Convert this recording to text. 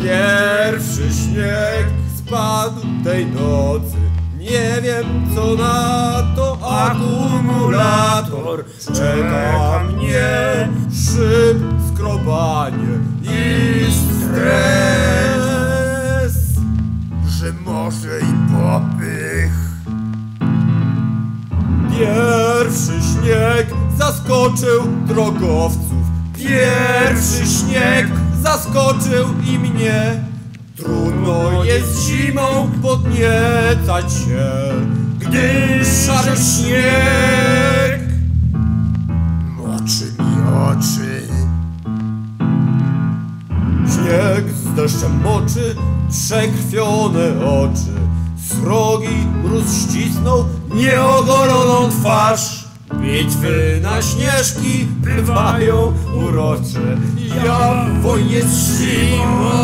Pierwszy śnieg spadł tej nocy. Nie wiem co na to akumulator. Czeka mnie szyb, skrobanie i stres. Że może i popych. Pierwszy śnieg zaskoczył drogowców. Pierwszy śnieg zaskoczył i mnie. Trudno jest zimą podniecać się, gdy szary śnieg Moczy mi oczy. Śnieg z deszczem moczy przekrwione oczy. Srogi mróz ścisnął nieogoloną twarz. Bitwy na śnieżki bywają urocze. Ja w wojnie z zimą